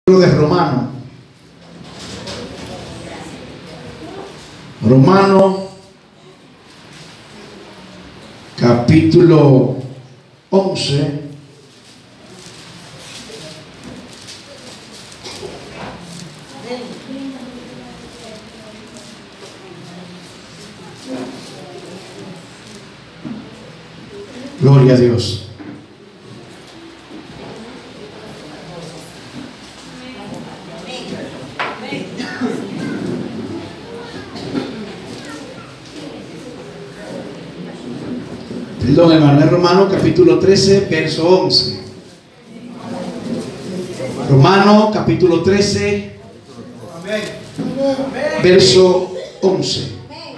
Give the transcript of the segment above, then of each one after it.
De Romano capítulo 11. Gloria a Dios. Perdón, hermano, es Romano capítulo 13, verso 11. Romano capítulo 13, verso 11.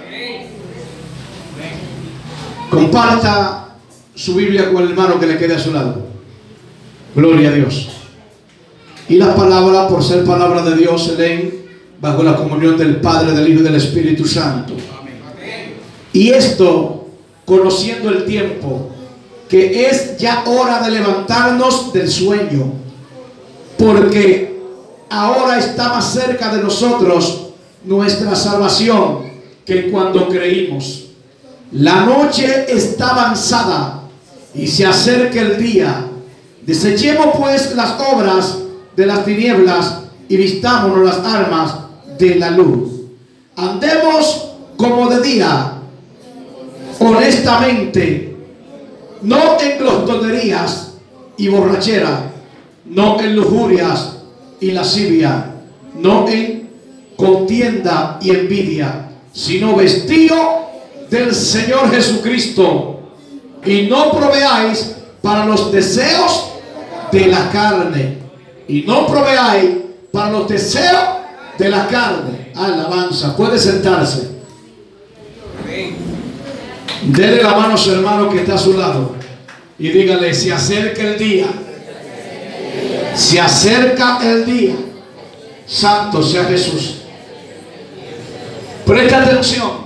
Comparta su Biblia con el hermano que le quede a su lado. Gloria a Dios. Y las palabras, por ser palabra de Dios, se leen bajo la comunión del Padre, del Hijo y del Espíritu Santo. Y esto, conociendo el tiempo, que es ya hora de levantarnos del sueño, porque ahora está más cerca de nosotros nuestra salvación que cuando creímos. La noche está avanzada y se acerca el día. Desechemos pues las obras de las tinieblas y vistámonos las armas de la luz. Andemos como de día, honestamente, no en glotonerías y borrachera, no en lujurias y lascivia, no en contienda y envidia, sino vestido del Señor Jesucristo, y no proveáis para los deseos de la carne, y no proveáis para los deseos de la carne. Alabanza. Puede sentarse. Dele la mano a su hermano que está a su lado y dígale: se acerca el día. Se acerca el día. Santo sea Jesús. Presta atención.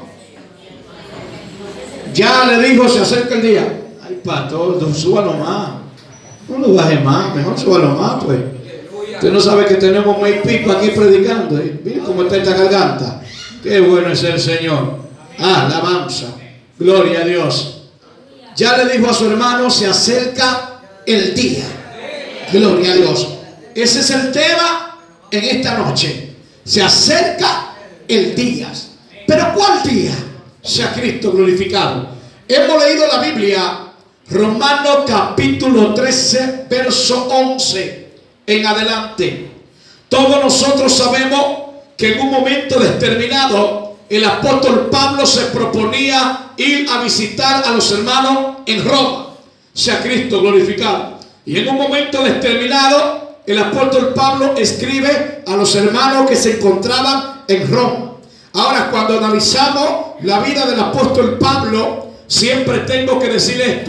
Ya le dijo: se acerca el día. Ay, pastor, súbalo más. No lo baje más, mejor súbalo más, pues. Usted no sabe que tenemos muy pico aquí predicando. Mira cómo está esta garganta. Qué bueno es el Señor. Alabanza. Gloria a Dios. Ya le dijo a su hermano: se acerca el día. Gloria a Dios. Ese es el tema en esta noche. Se acerca el día. ¿Pero cuál día? Sea Cristo glorificado. Hemos leído la Biblia, Romanos capítulo 13, verso 11 en adelante. Todos nosotros sabemos que en un momento determinado el apóstol Pablo se proponía ir a visitar a los hermanos en Roma. Sea Cristo glorificado. Y en un momento determinado el apóstol Pablo escribe a los hermanos que se encontraban en Roma. Ahora, cuando analizamos la vida del apóstol Pablo, siempre tengo que decir esto: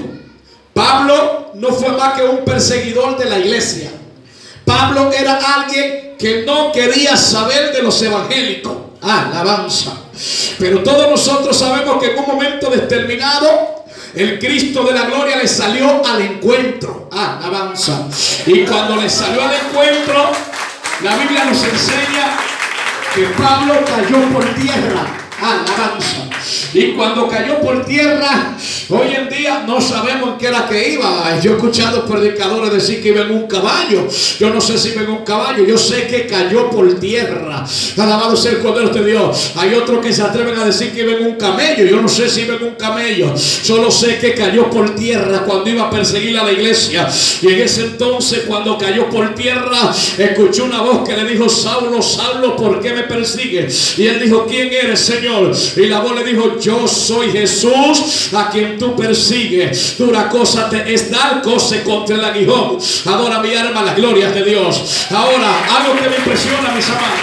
Pablo no fue más que un perseguidor de la iglesia. Pablo era alguien que no quería saber de los evangélicos. Alabanza. Pero todos nosotros sabemos que en un momento determinado el Cristo de la gloria le salió al encuentro. Alabanza. Y cuando le salió al encuentro, la Biblia nos enseña que Pablo cayó por tierra. Alabanza. Y cuando cayó por tierra, hoy en día no sabemos en qué era que iba. Yo he escuchado predicadores decir que iba en un caballo. Yo no sé si iba en un caballo. Yo sé que cayó por tierra. Alabado sea el Cordero de Dios. Hay otros que se atreven a decir que iba en un camello. Yo no sé si iba en un camello. Solo sé que cayó por tierra cuando iba a perseguir a la iglesia. Y en ese entonces, cuando cayó por tierra, escuchó una voz que le dijo: Saulo, Saulo, ¿por qué me persigues? Y él dijo: ¿quién eres, Señor? Y la voz le dijo: yo soy Jesús a quien tú persigues. Dura cosa te es dar coce contra el aguijón. Adora mi alma las glorias de Dios. Ahora, algo que me impresiona, mis amados.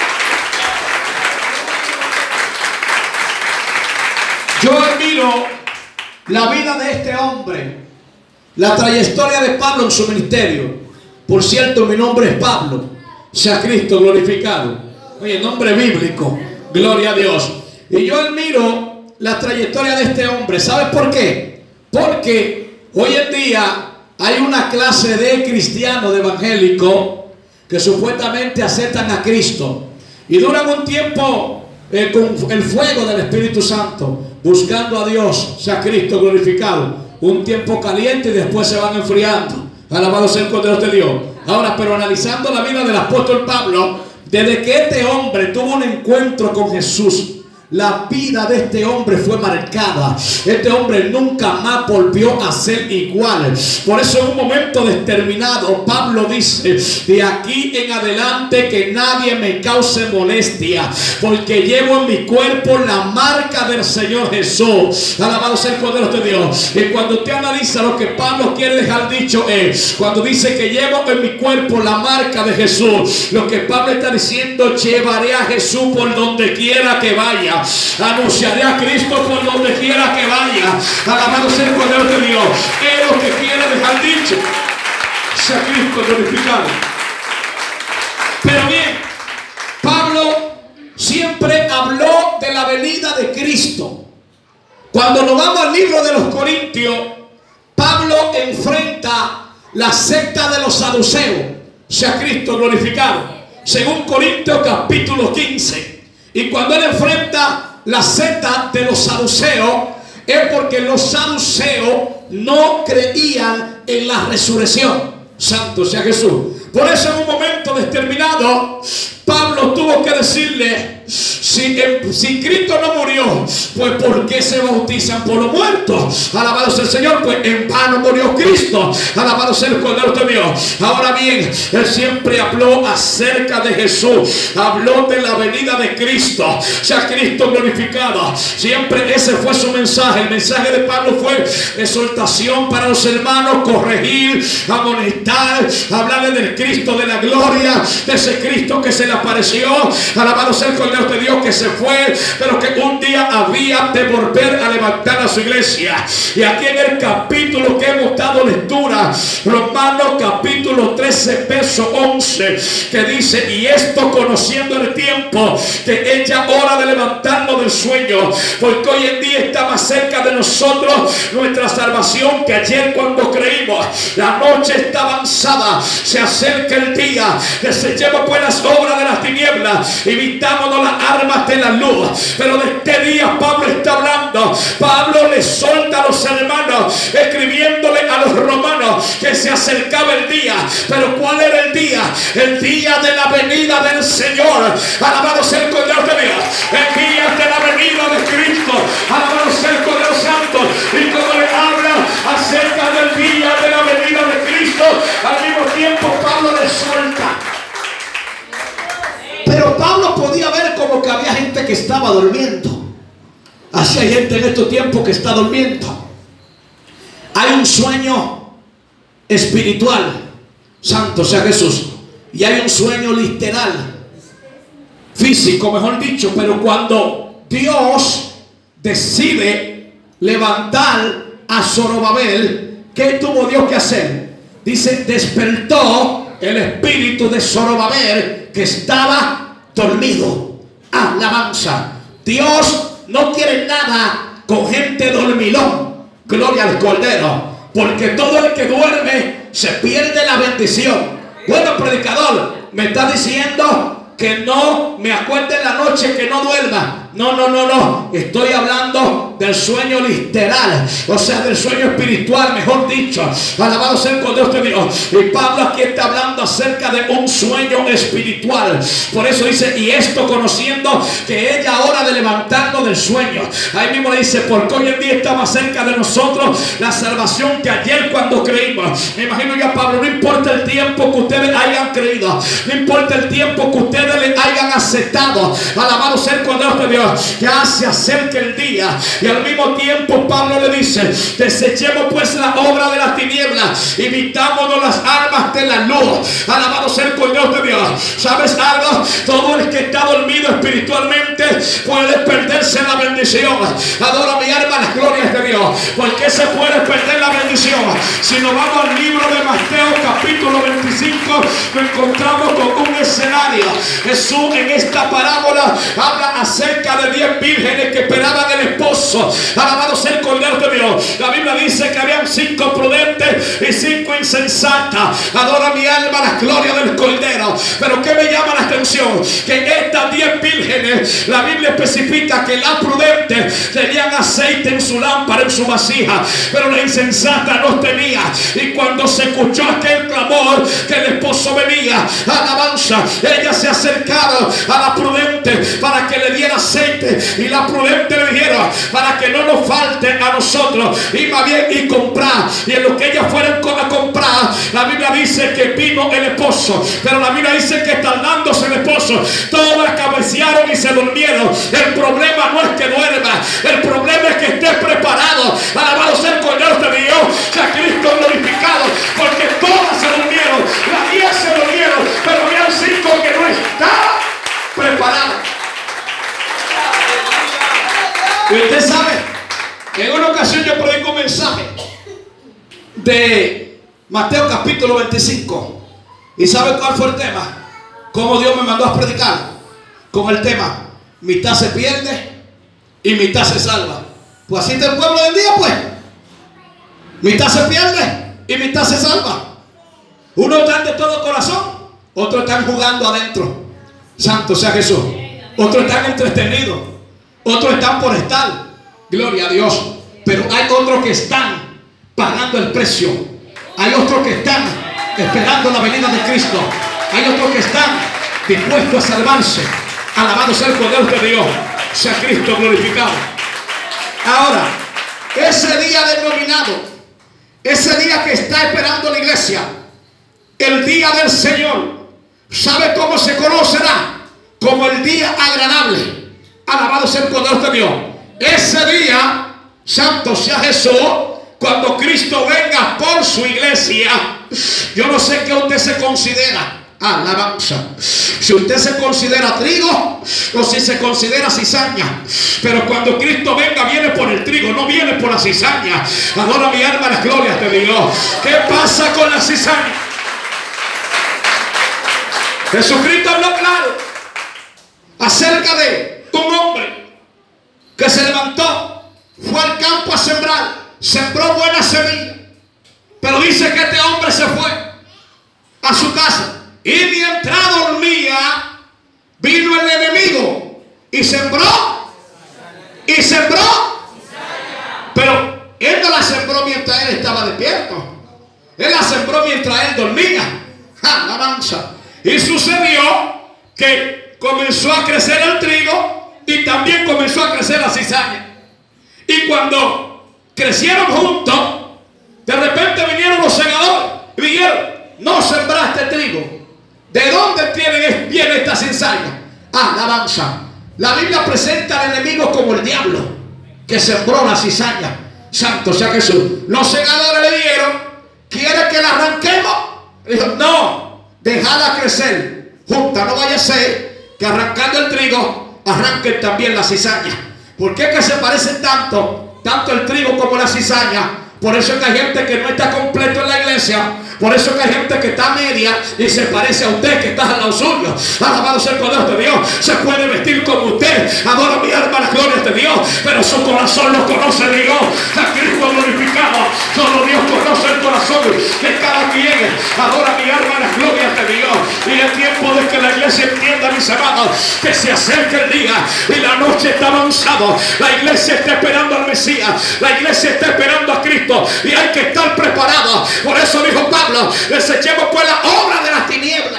Yo admiro la vida de este hombre, la trayectoria de Pablo en su ministerio. Por cierto, mi nombre es Pablo. Sea Cristo glorificado. Oye, nombre bíblico. Gloria a Dios. Y yo admiro la trayectoria de este hombre. ¿Sabes por qué? Porque hoy en día hay una clase de cristianos, de evangélicos, que supuestamente aceptan a Cristo y duran un tiempo con el fuego del Espíritu Santo, buscando a Dios, sea Cristo glorificado, un tiempo caliente y después se van enfriando. Alabado sea el Cordero de Dios. Ahora, pero analizando la vida del apóstol Pablo, desde que este hombre tuvo un encuentro con Jesús, la vida de este hombre fue marcada. Este hombre nunca más volvió a ser igual. Por eso en un momento determinado Pablo dice: de aquí en adelante que nadie me cause molestia, porque llevo en mi cuerpo la marca del Señor Jesús. Alabado sea el Cordero de Dios. Y cuando usted analiza lo que Pablo quiere dejar dicho es, cuando dice que llevo en mi cuerpo la marca de Jesús, lo que Pablo está diciendo: llevaré a Jesús por donde quiera que vaya. Anunciaré a Cristo por donde quiera que vaya. Alabado sea el Cordero de Dios. Es lo que quiere dejar dicho. Sea Cristo glorificado. Pero bien, Pablo siempre habló de la venida de Cristo. Cuando nos vamos al libro de los Corintios, Pablo enfrenta la secta de los saduceos. Sea Cristo glorificado. Según Corintios capítulo 15. Y cuando él enfrenta la secta de los saduceos, es porque los saduceos no creían en la resurrección. Santo sea Jesús. Por eso en un momento determinado Pablo tuvo que decirle: si Cristo no murió, pues ¿por qué se bautizan por los muertos? Alabado sea el Señor, pues en vano murió Cristo. Alabado sea el Cordero de Dios. Ahora bien, él siempre habló acerca de Jesús, habló de la venida de Cristo, sea Cristo glorificado. Siempre ese fue su mensaje. El mensaje de Pablo fue exhortación para los hermanos, corregir, amonestar, hablarle del Cristo de la gloria, de ese Cristo que se le apareció. Alabado sea el Cordero de Dios, que se fue, pero que un día había de volver a levantar a su iglesia. Y aquí en el capítulo que hemos dado lectura, Romanos capítulo 13 verso 11, que dice: y esto conociendo el tiempo, que es ya hora de levantarnos del sueño, porque hoy en día está más cerca de nosotros nuestra salvación que ayer cuando creímos. La noche está avanzada, se acerca el día. Desechemos pues las obras de las tinieblas y vistámonos las armas de la luz. Pero de este día Pablo está hablando. Pablo le solta a los hermanos, escribiéndole a los romanos que se acercaba el día. Pero ¿cuál era el día? El día de la venida del Señor. Alabado sea el Cordero de Dios. El día de la venida de Cristo. Alabado sea el Cordero Santo. Y como le habla acerca del día de la venida de Cristo, al mismo tiempo Pablo le suelta. Pero Pablo podía ver como que había gente que estaba durmiendo. Así hay gente en estos tiempos que está durmiendo. Hay un sueño espiritual, santo sea Jesús, y hay un sueño literal, físico mejor dicho. Pero cuando Dios decide levantar a Zorobabel, ¿qué tuvo Dios que hacer? Dice: despertó el espíritu de Zorobabel, que estaba dormido. Alabanza. Dios no quiere nada con gente dormilón. Gloria al Cordero. Porque todo el que duerme se pierde la bendición. Bueno, predicador, me está diciendo que no me acuerde en la noche, que no duerma. No. Estoy hablando del sueño literal, o sea, del sueño espiritual, mejor dicho. Alabado sea el Cordero de Dios. Y Pablo aquí está hablando acerca de un sueño espiritual. Por eso dice: y esto conociendo que es ya hora de levantarnos del sueño. Ahí mismo le dice: porque hoy en día está más cerca de nosotros la salvación que ayer cuando creímos. Me imagino ya Pablo: no importa el tiempo que ustedes hayan creído, no importa el tiempo que ustedes le hayan aceptado. Alabado sea el Cordero de Dios. Ya se acerca el día. Y al mismo tiempo Pablo le dice: desechemos pues la obra de las tinieblas y vistámonos las armas de la luz. Alabado sea el Cordero de Dios. ¿Sabes algo? Todo el que está dormido espiritualmente puede perderse la bendición. Adora mi alma las glorias de Dios. ¿Por qué se puede perder la bendición? Si nos vamos al libro de Mateo capítulo 25, nos encontramos con un escenario Jesús en esta parábola habla acerca de 10 vírgenes que esperaban el esposo. Alabado sea el Cordero de Dios. La Biblia dice que habían 5 prudentes y 5 insensatas. Adora mi alma la gloria del Cordero. Pero ¿qué me llama la atención? Que en estas 10 vírgenes la Biblia especifica que las prudentes tenían aceite en su lámpara, en su vasija, pero la insensata no tenía. Y cuando se escuchó aquel clamor que el esposo venía, alabanza, ella se acercaron a la prudente para que le diera aceite, y la prudente le dijeron: para que no nos falte a nosotros, y más bien y comprar. Y en lo que ellas fueron a comprar, la Biblia dice que vino el esposo, pero la Biblia dice que tardándose el esposo, todas cabecearon y se durmieron. El problema no es que duerma, el problema es que estés preparado. Alabado sea el Cordero de Dios, sea Cristo glorificado, porque todas se durmieron, las 10 se durmieron, pero habían 5 que no estaban preparados. Y usted sabe que en una ocasión yo predico un mensaje de Mateo capítulo 25. ¿Y sabe cuál fue el tema? Cómo Dios me mandó a predicar con el tema: mitad se pierde y mitad se salva. Pues así está el pueblo del día, pues. Mitad se pierde y mitad se salva. Unos están de todo corazón, otros están jugando adentro. Santo sea Jesús. Otros están entretenidos, otros están por estar. Gloria a Dios. Pero hay otros que están pagando el precio. Hay otros que están esperando la venida de Cristo. Hay otros que están dispuestos a salvarse. Alabado sea el Cordero de Dios, sea Cristo glorificado. Ahora, ese día denominado, ese día que está esperando la iglesia, el día del Señor, ¿sabe cómo se conocerá? Como el día agradable. Alabado sea el Cordero de Dios. Ese día, santo sea Jesús, cuando Cristo venga por su iglesia. Yo no sé qué usted se considera. Alabanza. Si usted se considera trigo o si se considera cizaña. Pero cuando Cristo venga, viene por el trigo, no viene por la cizaña. Adora mi alma las glorias de Dios. ¿Qué pasa con la cizaña? Jesucristo habló claro acerca de un hombre que se levantó, fue al campo a sembrar, sembró buena semilla, pero dice que este hombre se fue a su casa. Y mientras dormía, vino el enemigo y sembró. Y sembró. Pero él no la sembró mientras él estaba despierto. Él la sembró mientras él dormía. Alabanza. Y sucedió que comenzó a crecer el trigo y también comenzó a crecer la cizaña. Y cuando crecieron juntos, de repente vinieron los segadores y dijeron: no sembraste trigo. ¿De dónde viene esta cizaña? Alabanza. La Biblia presenta al enemigo como el diablo que sembró la cizaña. Santo sea Jesús. Los segadores le dijeron: ¿quiere que la arranquemos? Dijo: no, dejala crecer junta, no vaya a ser que arrancando el trigo arranquen también la cizaña. ¿Por qué que se parecen tanto el trigo como la cizaña? Por eso es que hay gente que no está completo en la iglesia. Por eso es que hay gente que está media y se parece a usted que está al lado suyo. Alabado sea el Cordero de Dios. Se puede vestir como usted. Adora mi alma las glorias de Dios, pero su corazón lo conoce Dios. A Cristo glorificado. Solo Dios conoce el corazón de cada quien. Adora mi alma las glorias de Dios. Y es tiempo de que la iglesia entienda, mis hermanos, que se acerca el día y la noche está avanzado. La iglesia está esperando al Mesías. La iglesia está esperando a Cristo. Y hay que estar preparados. Por eso dijo Pablo: desechemos pues la obra de las tinieblas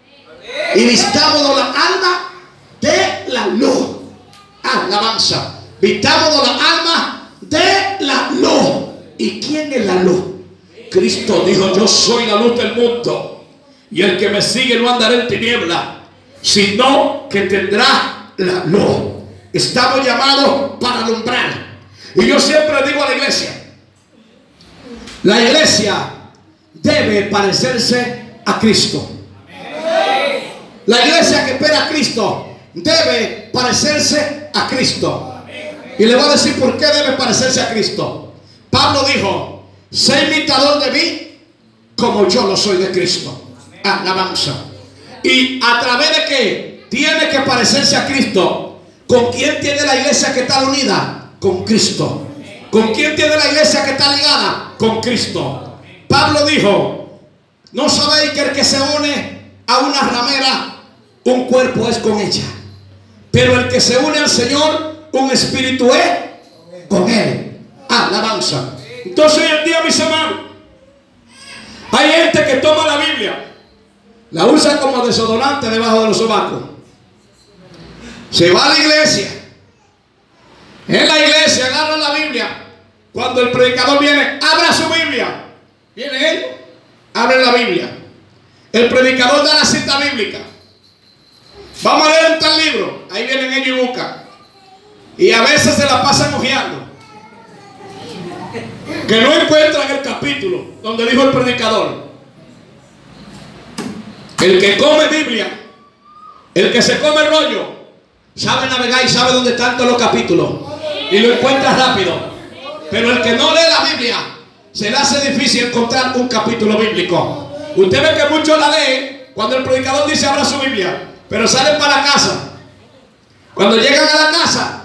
y vistámonos la alma de la luz. Alabanza. Vistámonos la alma de la luz. ¿Y quién es la luz? Cristo dijo: yo soy la luz del mundo, y el que me sigue no andará en tinieblas, sino que tendrá la luz. Estamos llamados para alumbrar. Y yo siempre digo a la iglesia: la iglesia debe parecerse a Cristo. La iglesia que espera a Cristo debe parecerse a Cristo. Y le voy a decir por qué debe parecerse a Cristo. Pablo dijo: sé imitador de mí como yo lo soy de Cristo. Alabanza. ¿Y a través de qué? Tiene que parecerse a Cristo. ¿Con quién tiene la iglesia que está unida? Con Cristo. ¿Con quién tiene la iglesia que está ligada? Con Cristo. Pablo dijo: ¿no sabéis que el que se une a una ramera, un cuerpo es con ella? Pero el que se une al Señor, un espíritu es con él. Alabanza. Entonces hoy en día, mis hermanos, hay gente que toma la Biblia, la usa como desodorante debajo de los sobacos. Se va a la iglesia. En la iglesia agarra la Biblia. Cuando el predicador viene, abra su Biblia. Viene él, abre la Biblia. El predicador da la cita bíblica. Vamos a leer en tal libro. Ahí vienen ellos y buscan. Y a veces se la pasan ojeando, que no encuentran el capítulo donde dijo el predicador. El que come Biblia, el que se come rollo, sabe navegar y sabe dónde están todos los capítulos y lo encuentra rápido. Pero el que no lee la Biblia, se le hace difícil encontrar un capítulo bíblico. Usted ve que muchos la leen cuando el predicador dice abra su Biblia, pero salen para la casa. Cuando llegan a la casa,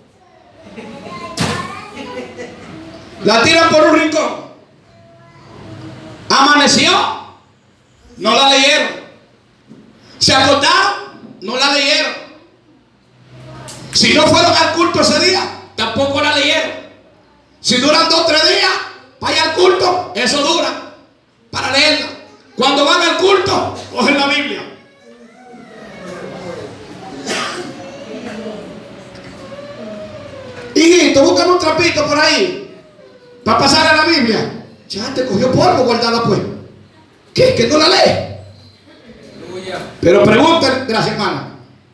la tiran por un rincón. Amaneció, no la leyeron. Se acostaron, no la leyeron. Si no fueron al culto ese día, tampoco la leyeron. Si duran 2 o 3 días para ir al culto, eso dura para leerla. Cuando van al culto, cogen la Biblia. Hijito, buscan un trapito por ahí para pasar a la Biblia. Ya te cogió polvo, guardada pues. ¿Qué? ¿Que no la lee? Pero pregúntale, gracias hermana.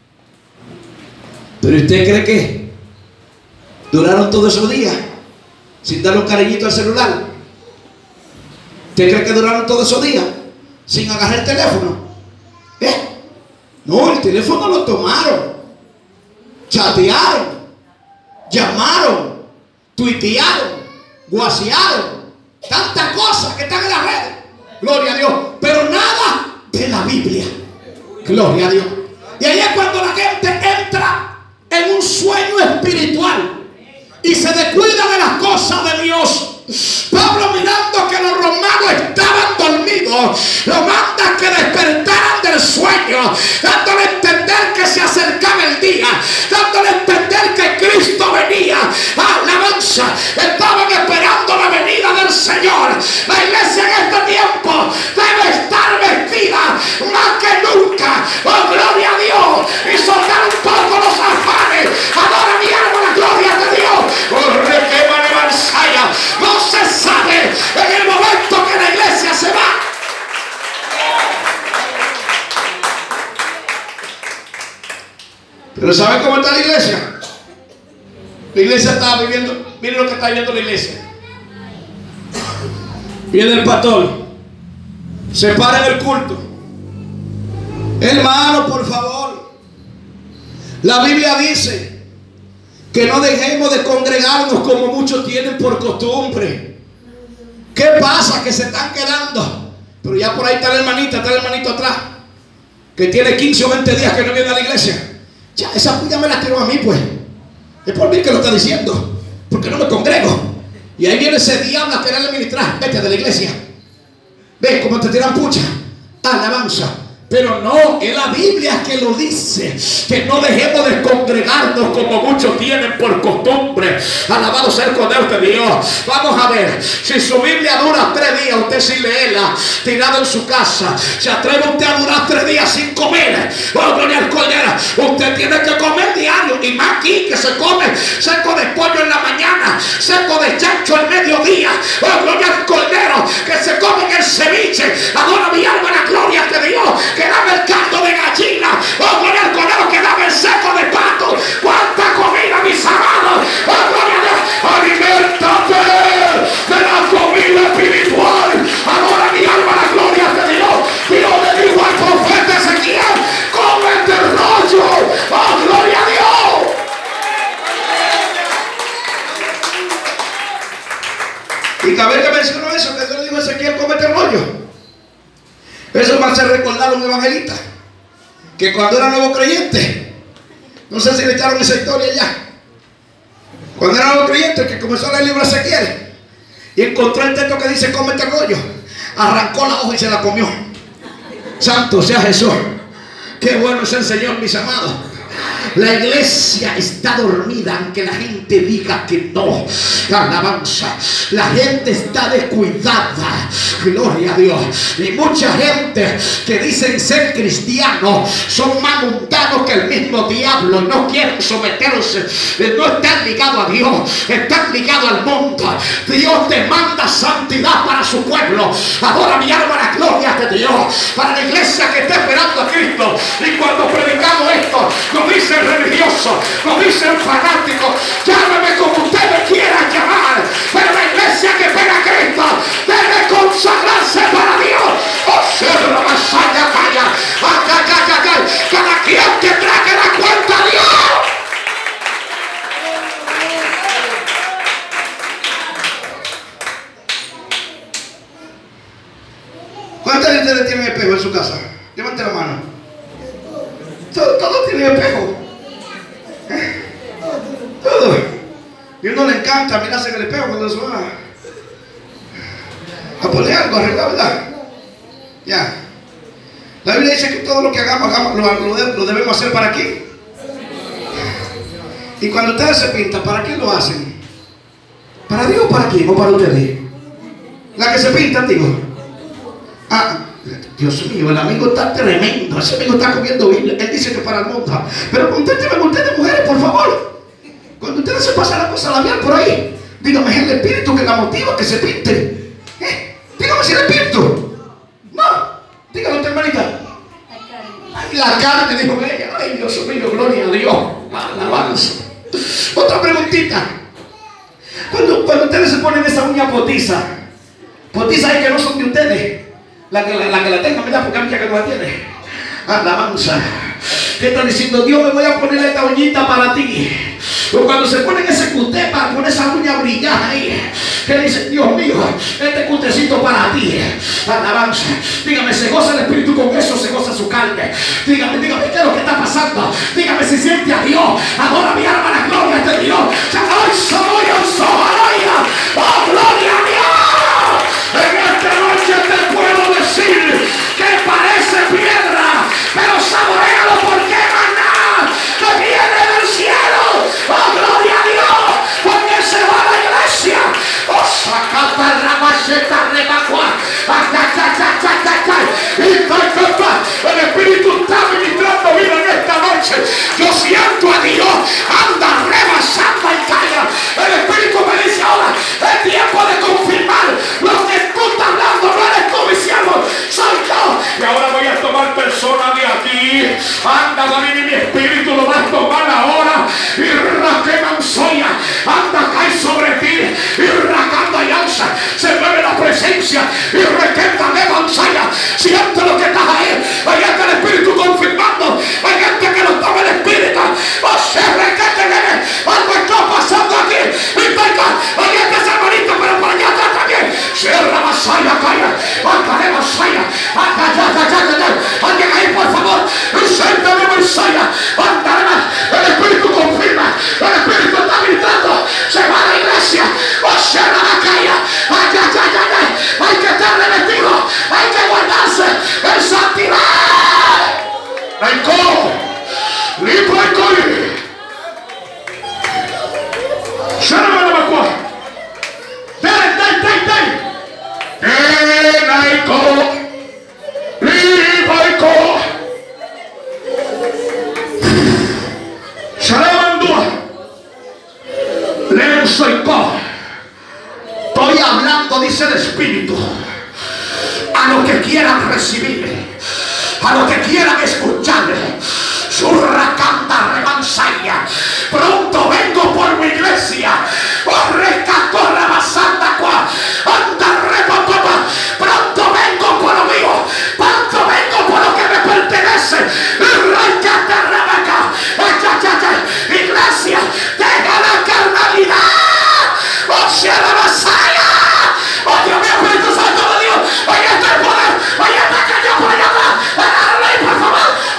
¿Pero usted cree que duraron todos esos días sin darle un cariñito al celular? ¿Usted cree que duraron todos esos días sin agarrar el teléfono? No, el teléfono lo tomaron, chatearon, llamaron, tuitearon, guasearon, tantas cosas que están en las redes. Gloria a Dios. Pero nada de la Biblia. Gloria a Dios. Y ahí es cuando la gente entra en un sueño espiritual y se descuida de las cosas de Dios. Pablo, mirando que los romanos estaban dormidos, lo manda que despertaran del sueño, dándole a entender que se acercaba el día, dándole a entender que Cristo venía. Alabanza. Estaban esperando la venida del Señor. La iglesia en este tiempo debe estar vestida más que nunca, oh gloria a Dios, y soltar un poco los afanes. Adora mi alma la gloria de Dios. No se sabe en el momento que la iglesia se va. Pero ¿saben cómo está la iglesia? La iglesia está viviendo. Miren lo que está viviendo la iglesia. Viene el pastor, se para en el culto. Hermano, por favor, la Biblia dice que no dejemos de congregarnos como muchos tienen por costumbre. ¿Qué pasa? Que se están quedando. Pero ya por ahí está el hermanito atrás, que tiene 15 o 20 días que no viene a la iglesia. Ya, esa puya me la tiró a mí pues. Es por mí que lo está diciendo, porque no me congrego. Y ahí viene ese diablo a quererle ministrar. Vete de la iglesia. Ven cómo te tiran pucha. Alabanza. Pero no, es la Biblia que lo dice, que no dejemos de congregarnos como muchos tienen por costumbre. Alabado sea el Cordero de Dios. Vamos a ver, si su Biblia dura 3 días, usted sin leerla, tirado en su casa, se atreve usted a durar 3 días sin comer. Oh, gloria al Cordero. Usted tiene que comer diario, y más aquí que se come seco de pollo en la mañana, seco de chancho al mediodía. Oh, gloria al Cordero, que se come en el ceviche. Adora mi alma la gloria de Dios, que dame el caldo de gallina, oh gloria al Cordero, que dame el seco de pato. ¡Cuánta comida, mis amados! ¡Oh gloria a Dios! ¡Aliméntate de la comida espiritual! ¡Adora mi alma la gloria de Dios! Dios le dijo al profeta Ezequiel: ¡cómete el rollo! ¡Oh gloria a Dios! Y cada vez que mencionó eso, que Dios le dijo a Ezequiel: ¡cómete el rollo! Eso me hace recordar a un evangelista que cuando era nuevo creyente, no sé si le echaron esa historia ya, cuando era nuevo creyente, que comenzó a leer el libro de Ezequiel y encontró el texto que dice cómete el rollo, arrancó la hoja y se la comió. Santo sea Jesús. Qué bueno es el Señor, mis amados. La iglesia está dormida, aunque la gente diga que no. Alabanza. La gente está descuidada. Gloria a Dios. Y mucha gente que dicen ser cristianos son más mundanos que el mismo diablo. No quieren someterse. No están ligados a Dios. Están ligados al mundo. Dios demanda santidad para su pueblo. Ahora mi alma la gloria de Dios. Para la iglesia que está esperando a Cristo. Y cuando predicamos esto, nos dicen religioso, nos dicen fanático, llámeme como usted me quiera llamar, pero la iglesia que pega a Cristo debe consagrarse para Dios. Observa la masaya, calla, cada quien tendrá que dar cuenta a Dios. ¿Cuántas de ustedes tienen espejo en su casa? Levante la mano. Todos tienen espejo. Todo. Y a uno le encanta mirarse en el espejo cuando se va a poner algo, arreglar, ¿verdad? Ya. La Biblia dice que todo lo que hagamos lo debemos hacer ¿para quién? Y cuando ustedes se pintan, ¿para quién lo hacen? ¿Para Dios o para quién? ¿O para ustedes? La que se pinta, digo. Ah, Dios mío, el amigo está tremendo. Ese amigo está comiendo Biblia. Él dice que para el mundo. Pero contésteme ustedes, mujeres, por favor. Cuando ustedes se pasan la cosa labial por ahí, dígame, es el espíritu que la motiva que se pinte. Dígame si el espíritu. No, dígame usted, hermanita. Ay, la carne, dijo ella. Ay, Dios mío, gloria a Dios. Alabanza. Otra preguntita. Cuando ustedes se ponen esa uña potiza es que no son de ustedes. La que la tenga, ¿verdad? Porque a mí ya que no la tiene. Alabanza. ¿Qué está diciendo? Dios, me voy a poner esta uñita para ti. O cuando se ponen ese cuté para poner esa uña brillada ahí, que dice, Dios mío, este cutecito para ti. Alabanza. Dígame, ¿se goza el espíritu con eso? ¿Se goza su carne? Dígame, ¿qué es lo que está pasando? Dígame si siente a Dios. Adora mi alma la gloria de Dios. ¡Oh, gloria a Dios! En esta noche te puedo decir que parece piedra, pero saborealo porque maná que viene del cielo. ¡Oh, gloria a Dios! Porque se va a la iglesia. ¡Oh, sacata la maceta rebacua! El Espíritu está ministrando vida en esta noche. Yo siento a Dios. Anda rebasando y calla. El Espíritu me dice ahora, es tiempo de confirmar lo que tú estás hablando. No eres tú, mi siervo, soy yo. Y ahora voy a tomar personas de aquí. Anda, David, y mi espíritu lo va a tomar ahora. Y raqueman soya. Anda, cae sobre ti. Y racando y alza. Se mueve la presencia. Y requenta de manzana. Siente lo que estás ahí. Hay gente el espíritu confirmando. Hay gente que lo toma el espíritu. O se requete de algo está pasando aquí. Y venga, hay gente hermanito, pero por allá atrás también. Cierra Masaya, calla. Ándale Masaya. Alguien ahí, por favor. Siéntame Masaya. Ándale más. El espíritu confirma. El espíritu está gritando. Se va a la iglesia. O cierra la calle. Hay que estar revestido. Hay que guardarse en santidad. Raicó. Lipo y coli. Shana la macua. Dai. Naiko. Lipo y co. Shana mandua. Lenso y co. Estoy hablando, dice el Espíritu, a los que quieran recibir, a los que quieran escuchar. Surracanda remanzaya. Pronto vengo por mi iglesia. Oh, rescato rabasanda qua. Anda repapapa. Pronto vengo por lo mío. Pronto vengo por lo que me pertenece. Rescate rabaca. Iglesia, deja la carnalidad. Oh, cierra Masaya. Oh, Dios mío, Espíritu Santo de Dios. Ahí está el poder. Ahí está que Dios por allá atrás. Agárrale, por favor.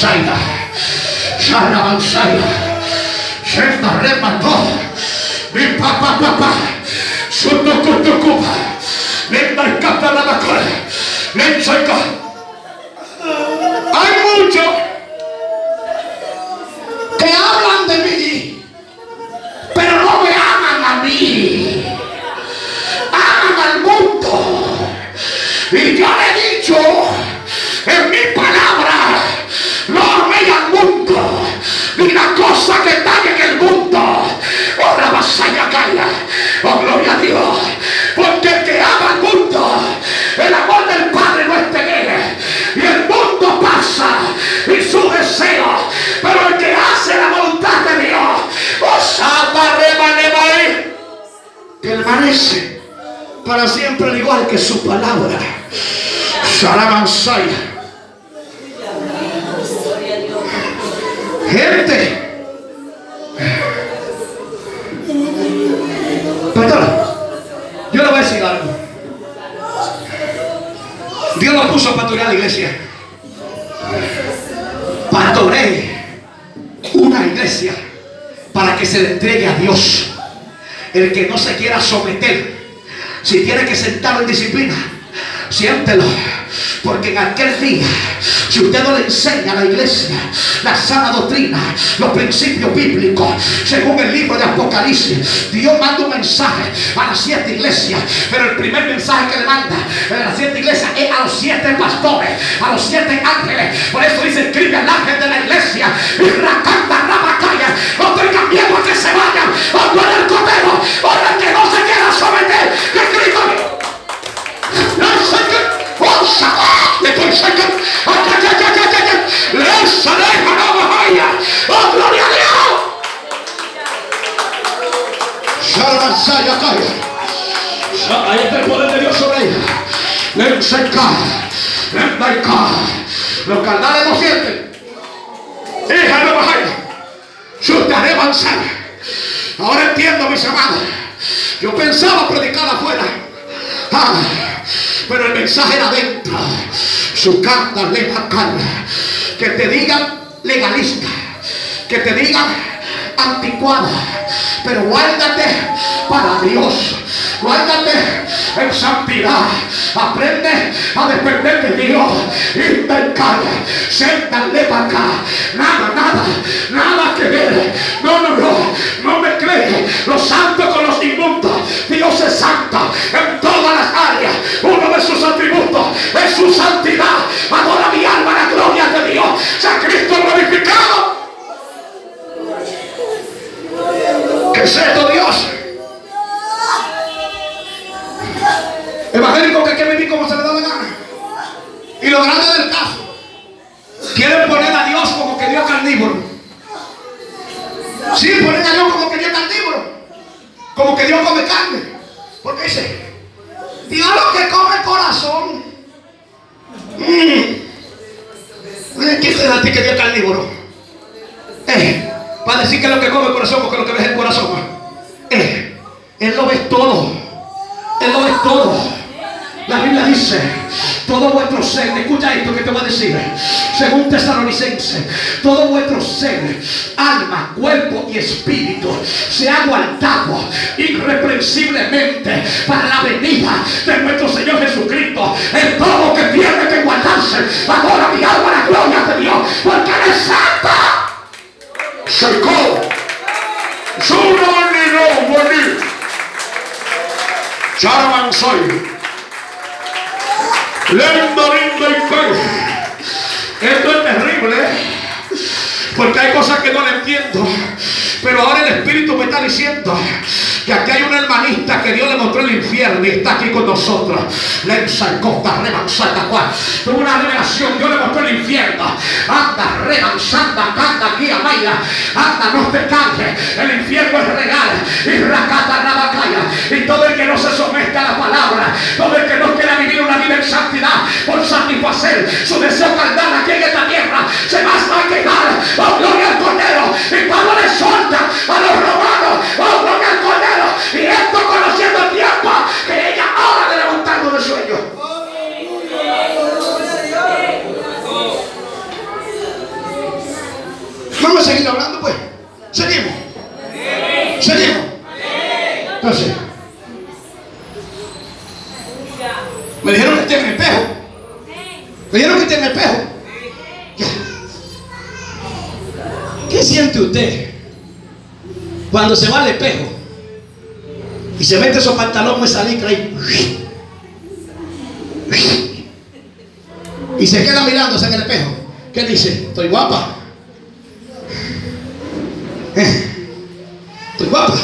Sharabansaida. Sharabansaida. Shenda remató. Mi papá. Sutukutukupa. Lenda capa la macora. Lensaika. Hay muchos que hablan de mí, pero no me aman a mí. Aman al mundo. Y yo le he dicho en mi palabra, no améis al mundo, ni la cosa que está en el mundo. Oh, la vasalla calla. Oh, gloria a Dios. Porque el que ama al mundo, el amor del Padre no es en él. Y el mundo pasa y su deseo, pero el que hace la voluntad de Dios, permanece para siempre, al igual que su palabra. Sharabansaya. Gente, pastora, yo le voy a decir algo. Dios lo puso a pastorear la iglesia. Pastoree una iglesia para que se le entregue a Dios. El que no se quiera someter, si tiene que sentarlo en disciplina, siéntelo. Porque en aquel día, si usted no le enseña a la iglesia la sana doctrina, los principios bíblicos, según el libro de Apocalipsis, Dios manda un mensaje a las 7 iglesias. Pero el primer mensaje que le manda a las 7 iglesias es a los 7 pastores, a los 7 ángeles. Por eso dice: escribe al ángel de la iglesia y racanta rabacaya. No tengan miedo a que se vayan, o tú eres el cordero, o el que no se quiera someter, que Cristo. ¡Oh, gloria a Dios! Ahí está el poder de Dios sobre ella. Los carnales no sienten. Hija de Bahaya, chutaré manzana. Ahora entiendo, mis amados. Yo pensaba predicar afuera, pero el mensaje era adentro. Su carta le bacana. Que te digan legalista, que te digan anticuada, pero guárdate para Dios. Guárdate en santidad. Aprende a depender de Dios. Intentar, siéntale para acá. Nada que ver. No mezcle los santos con los inmundos. Dios es santo en todas las áreas. Uno de sus atributos es su santidad. Adora mi alma la gloria de Dios. Sea Cristo glorificado. ¿Qué es esto, Dios? Evangélicos que quieren vivir como se les da la gana. Y lo grande del caso, quieren poner a Dios como que Dios es carnívoro. Sí, ponen a Dios como que Dios es carnívoro, como que Dios come carne. Porque dice: Dios lo que come el corazón. ¿Quién te da a ti que Dios es carnívoro? Para decir que lo que come el corazón, porque lo que ves el corazón. Él lo ve todo. Él lo ve todo. La Biblia dice: todo vuestro ser, escucha esto que te voy a decir, según Tesalonicenses, todo vuestro ser, alma, cuerpo y espíritu sea guardado irreprensiblemente para la venida de nuestro Señor Jesucristo. Es todo que tiene que guardarse. Ahora mi alma la gloria de Dios, porque Él es santo. Secó su nombre, Charabansoy. Esto es terrible, porque hay cosas que no le entiendo. Pero ahora el Espíritu me está diciendo que aquí hay una hermanita que Dios le mostró el infierno y está aquí con nosotros. Tuvo una revelación, Dios le mostró el infierno. Anda, remanzanda, canta aquí a Mayra. Anda, no te canses. El infierno es real. Y racata rabacaya. Y todo el que no se somete a la palabra, todo el que no quiera vivir una vida en santidad por satisfacer su deseo carnal aquí en esta tierra, se va a quedar. Oh, gloria al Cordero. Y Pablo le solta a los romanos. Oh, gloria al Cordero. Y esto conociendo el tiempo que ella ahora de levantarnos del sueño. Entonces, me dijeron que esté en el espejo. Me dijeron que esté en el espejo. Ya. ¿Qué siente usted cuando se va al espejo y se mete esos pantalones muy salicra ahí y se queda mirándose en el espejo? ¿Qué dice? Estoy guapa. Estoy guapa.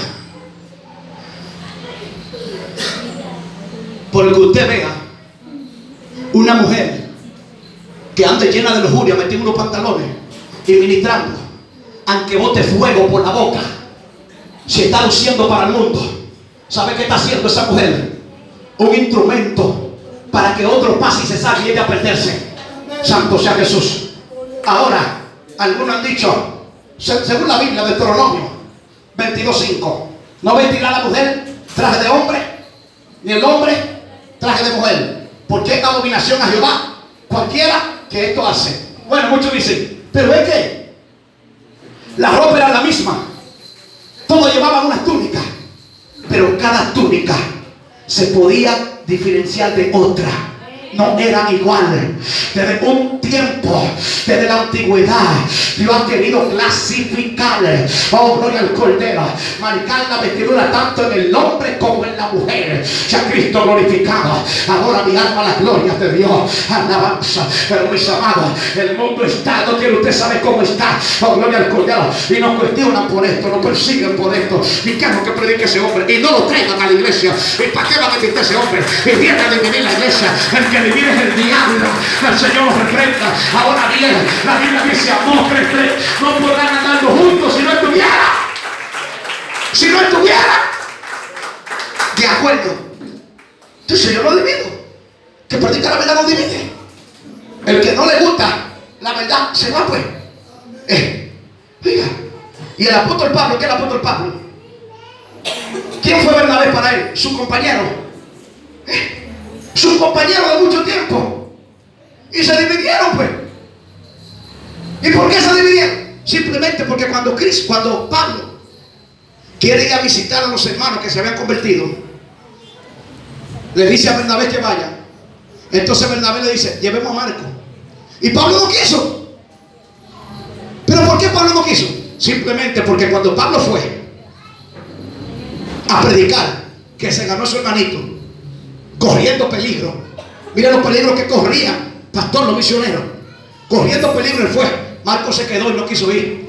Porque usted vea una mujer que anda llena de lujuria, metiendo unos pantalones y ministrando, aunque bote fuego por la boca, se está luciendo para el mundo. ¿Sabe qué está haciendo esa mujer? Un instrumento para que otro pase y se salga y ella a perderse. Santo sea Jesús. Ahora, algunos han dicho, según la Biblia de Deuteronomio 22:5, no vestirá a la mujer traje de hombre, ni el hombre traje de mujer, porque es abominación a Jehová cualquiera que esto hace. Bueno, muchos dicen, pero es que la ropa era la misma, todos llevaban unas túnicas, pero cada túnica se podía diferenciar de otra. No eran iguales. Desde un tiempo, desde la antigüedad, Dios ha querido clasificar, oh gloria al Cordero, marcar la vestidura tanto en el hombre como en la mujer. Ya Cristo glorificado. Ahora mi alma la gloria de Dios, alabanza. Pero mis amados, el mundo está, no quiere usted saber cómo está, oh gloria al Cordero, y nos cuestionan por esto, nos persiguen por esto. ¿Y qué es lo que predica ese hombre? Y no lo traigan a la iglesia. ¿Y para qué va a invitar ese hombre? Y viene a dividir la iglesia. El que divide es el diablo. El Señor lo reprenda. Ahora bien, la Biblia dice: amor, no podrán andar juntos si no estuviera. Si no estuviera de acuerdo. Entonces yo lo divido. Que predica la verdad no divide. El que no le gusta la verdad se va, pues. Oiga, y el apóstol Pablo, ¿qué es el apóstol Pablo? ¿Quién fue Bernabé para él? Su compañero. Su compañero de mucho tiempo. Y se dividieron, pues. ¿Y por qué se dividieron? Simplemente porque cuando Pablo quiere ir a visitar a los hermanos que se habían convertido, le dice a Bernabé que vaya. Entonces Bernabé le dice: llevemos a Marco. Y Pablo no quiso. ¿Pero por qué Pablo no quiso? Simplemente porque cuando Pablo fue a predicar, que se ganó a su hermanito corriendo peligro. Mira los peligros que corrían, pastor, los misioneros, corriendo peligro. Él fue. Marco se quedó y no quiso ir.